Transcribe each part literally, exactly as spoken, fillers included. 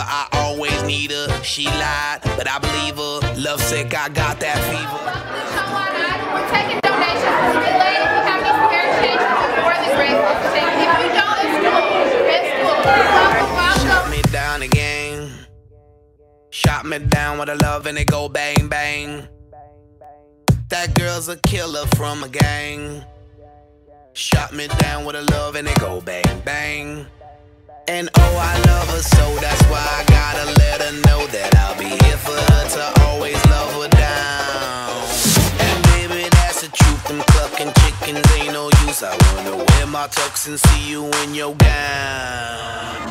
I always need her. She lied, but I believe her. Love sick, I got that fever. Chowan Idol, we're taking donations for the lady. If you have any spare change, we're more than grateful to take it. If you don't, it's cool. It's cool. Welcome, welcome. Shut me down again. Shot me down with a love and it go bang, bang. That girl's a killer from a gang. Shot me down with a love and it go bang, bang. And oh, I love her so, that's why I gotta let her know that I'll be here for her to always love her down. And baby, that's the truth, them clucking chickens ain't no use. I wanna wear my tux and see you in your gown.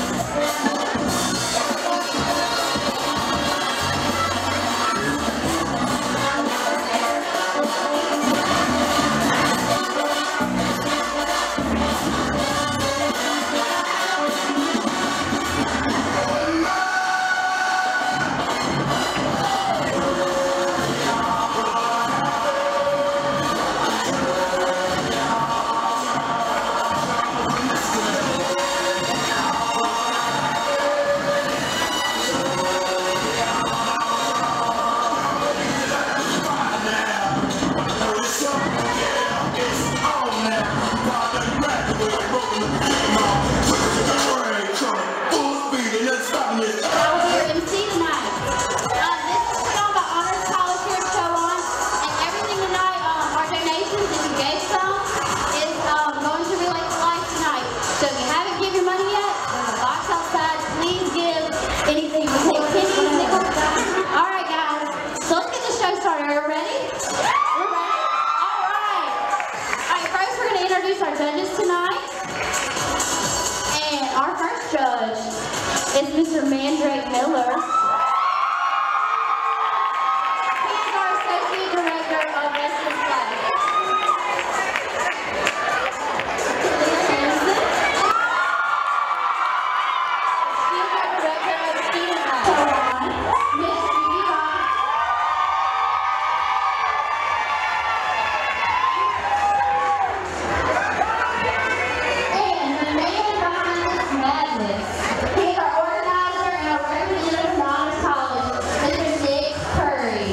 Our judges tonight, and our first judge is Mister Mandrake Miller. He is our Associate Director of Western Play. Senior Director of Student Life. Miss Judy Rock. He's our organizer and our representative from Honors College, Mister Khouri.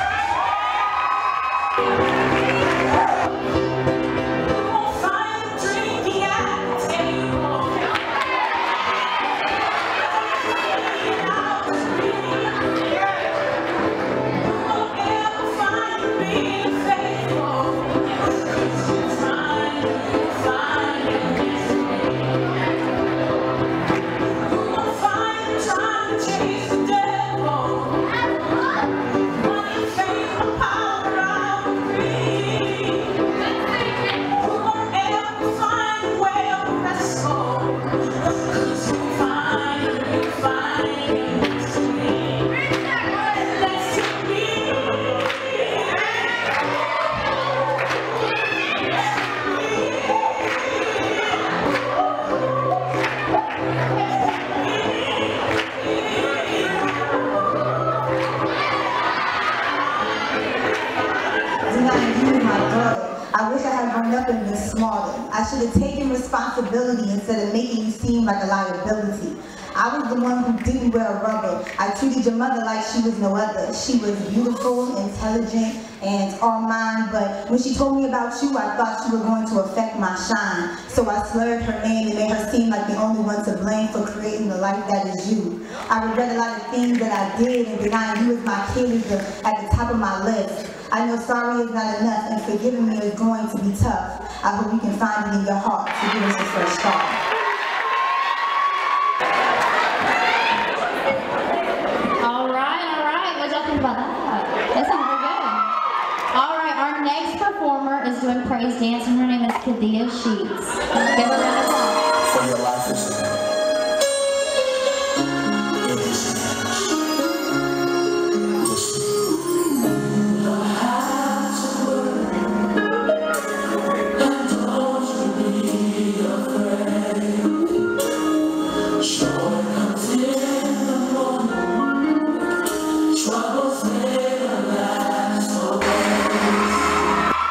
I wish I had grown up and been smarter. I should have taken responsibility instead of making you seem like a liability. I was the one who didn't wear rubber. I treated your mother like she was no other. She was beautiful, intelligent, and all mine, but when she told me about you, I thought you were going to affect my shine. So I slurred her name and made her seem like the only one to blame for creating the life that is you. I regret a lot of things that I did, and denying you as my kid is the, at the top of my list. I know sorry is not enough, and forgiving me is going to be tough. I hope you can find it in your heart to give us a fresh start. All right, all right. What y'all think about that? That sounds pretty good. All right, our next performer is doing praise dance, and her name is Kadia Sheets. Give her a round of applause. For your life is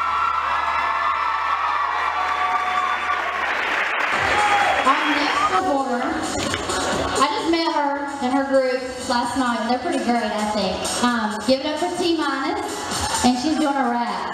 Our next performer goes for T minus, and she's doing a rap.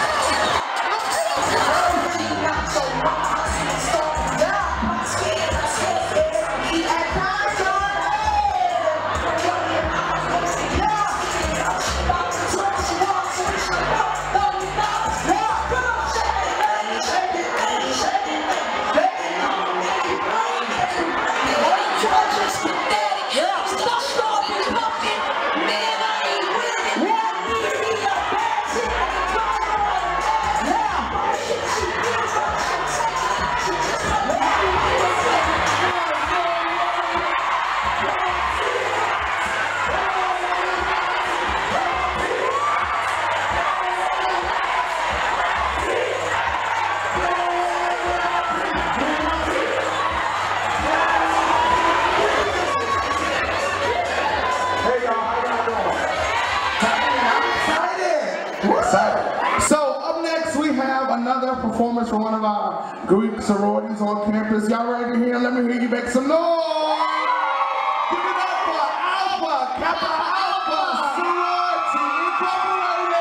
Another performance from one of our Greek sororities on campus. Y'all ready to hear? Let me hear you make some noise. Give it up for Alpha, Kappa Alpha Sorority Incorporated.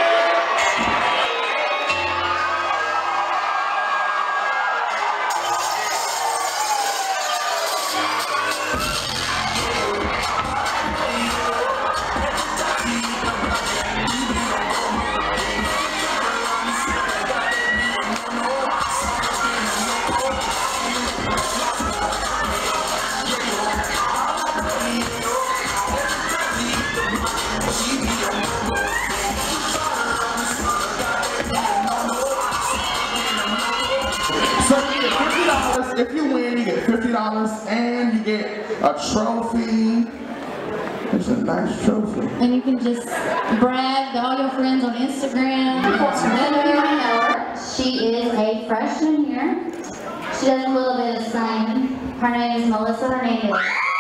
So you get fifty dollars. If you win, you get fifty dollars and you get a trophy. It's a nice trophy. And you can just brag to all your friends on Instagram. None of you might know her. She is a freshman here. She does a little bit of singing. Her name is Melissa Hernandez.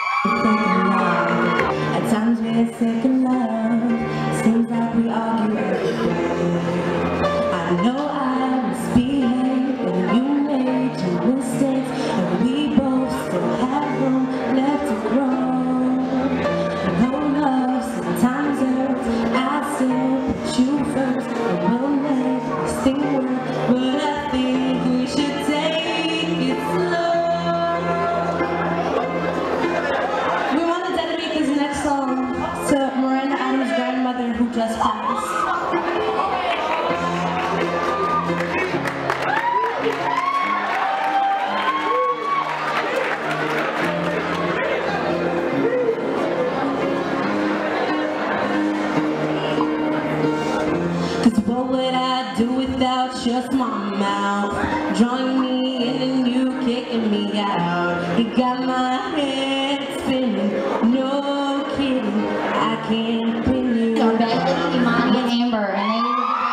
At times we're sick of love. Seems like we argue every day. I know I misbehaved and you made your mistakes, and we both still have room left to grow. No love sometimes hurts. I still put you first, and we'll make this thing work. But I think we should take it slow. We want to dedicate this next song to Miranda Adams' grandmother who just passed. What would I do without your small mouth? Drawing me in and you kicking me out. You got my head spinning, no kidding, I can't pin you. So Beth, Imani, and Amber, and they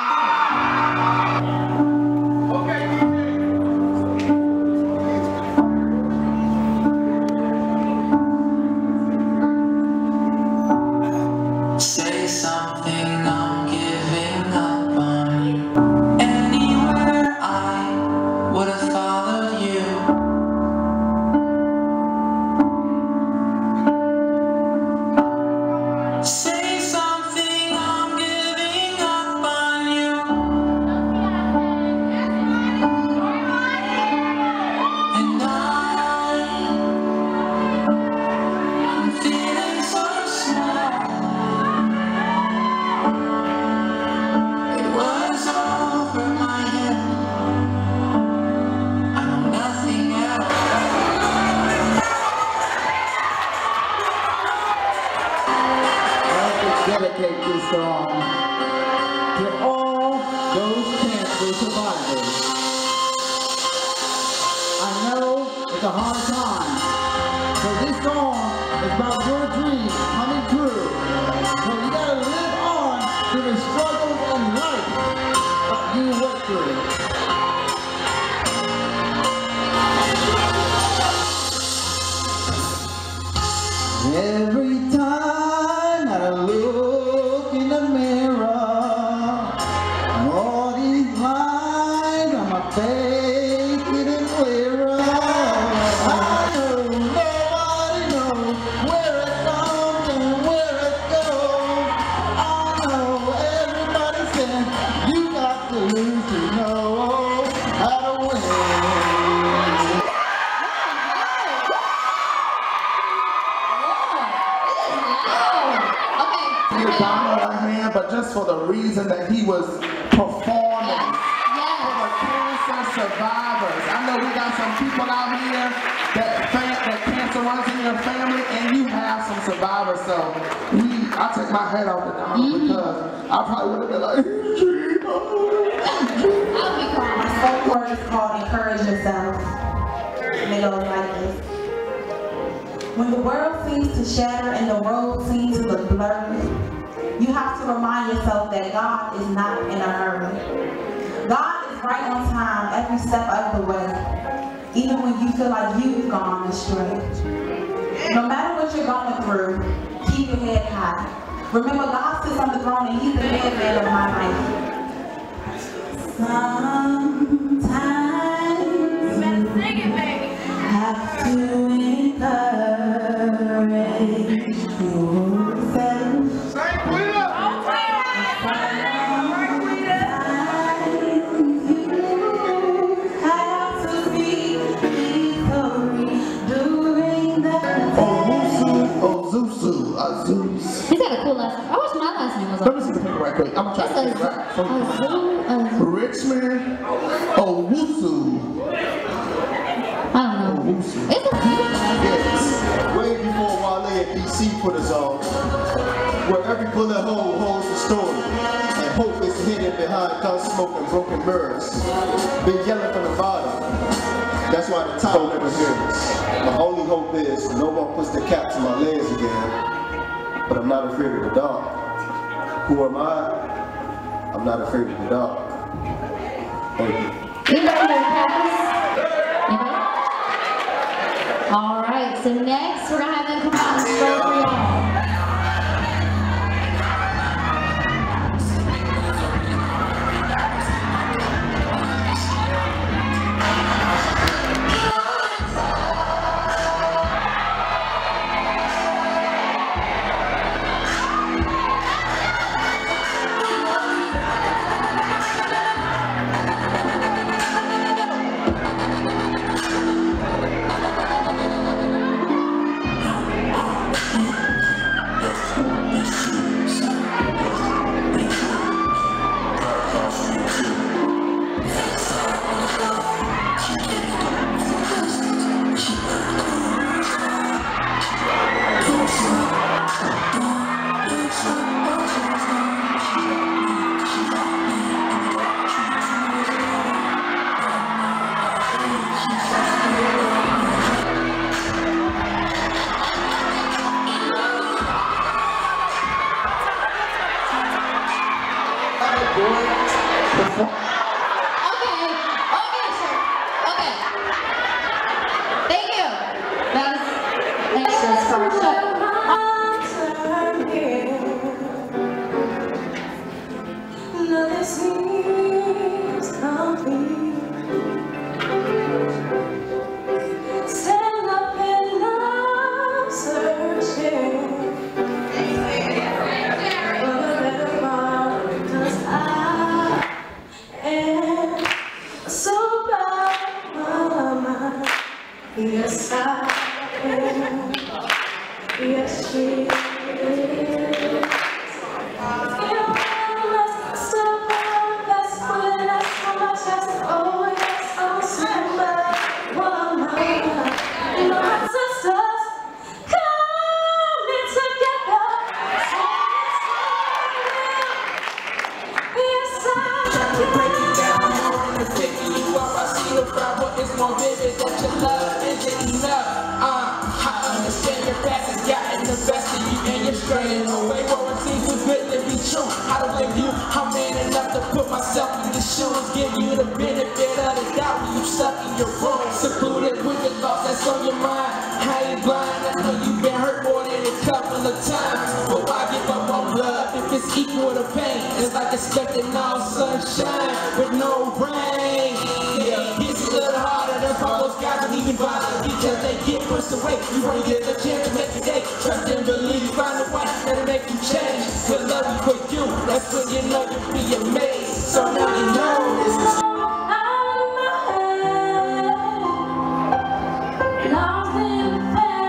Say something, I'm giving up on you. Anywhere I would have followed you. Say something, I'm giving up on you. And I, I'm feeling so small. It was over my head. I know nothing else. I'd like to dedicate this song to all those cancer survivors. I know it's a hard time, so this song is about your dreams coming true. So you gotta live on through the struggles in life that you went through. Every time that I look in the mirror, all these lines on my face getting clearer. I know nobody knows where it comes and where it goes. All but just for the reason that he was performing for the cancer survivors. I know we got some people out here that, that cancer runs in your family, and you have some survivors. So we, I take my hat off to them mm-hmm. because I probably would have been like, I'll be crying. My spoke word is called encourage yourself. And it goes like this. When the world seems to shatter and the road seems to look blurry, you have to remind yourself that God is not in a hurry. God is right on time every step of the way, even when you feel like you've gone astray. No matter what you're going through, keep your head high. Remember, God sits on the throne and He's the head man of my life. Sometimes you better sing it, baby. Have to encourage yourself. Say, clean up. He's got a cool last name. I wish my last name was Let me see the paper right quick. I'm gonna try to get it right. Ozu, Richmond Owusu. I don't know. Owusu. It's a Yes. Way before Wale and D C put us on, where every bullet hole holds a story, and hope is hidden behind gun smoke and broken mirrors. Been yelling from the bottom. That's why the top never hears. My only hope is no one puts the cap to my legs again. But I'm not afraid of the dark. Who am I? I'm not afraid of the dark. Thank you. You ready to pass? You know? All right, so next we're gonna have them come out and stroke for y'all. Yes, I am. Yes, she is. You must stop that's when I saw my chest. Oh, yes, I'm super woman. My sisters coming together. Yes, I am. To break it down, more than picking you up. I see the problem is more vivid that your love isn't enough. Uh, I understand your past has gotten the best of you and you're straying away. Well, it seems too good to be true. I don't blame you. I'm man enough to put myself in your shoes. Give you the benefit of the doubt when you stuck in your room. Secluded with the thoughts that's on your mind. I ain't blind. I know you've been hurt more than a couple of times. But why give up on love if it's equal to pain? It's like expecting all sunshine with no rain. Yeah, it's a little harder than for those guys that even bother because they get pushed away. You wanna get the chance to make your day. Trust and believe, find a way that'll make you change. Good love for you, that's when you know you'll be amazed. So now you know this is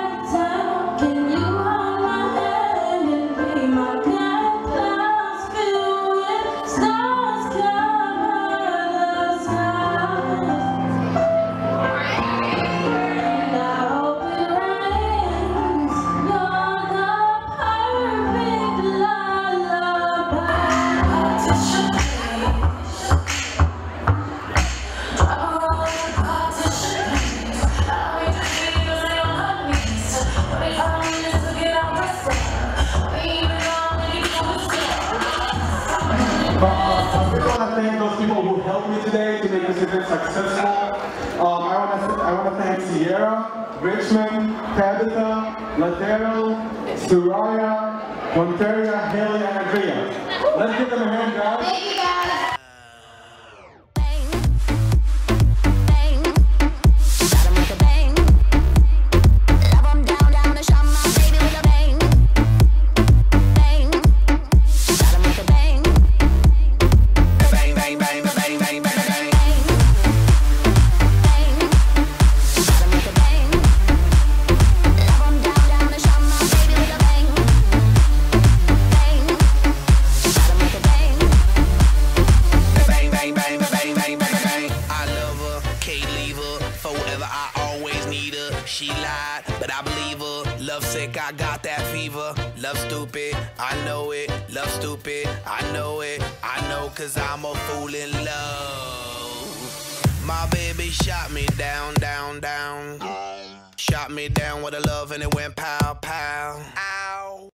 Can you hold my hand and be my guide? Clouds fill I really want to thank those people who helped me today to make this event successful. Um, I want to I want to thank Sierra, Richmond, Tabitha, Ladero, Soraya, Monteria, Haley, and Andrea. Let's give them a hand, guys. Thank you, guys. She lied, but I believe her. Love sick, I got that fever. Love stupid, I know it. Love stupid, I know it. I know cause I'm a fool in love. My baby shot me down, down, down. Shot me down with a love and it went pow, pow. Ow.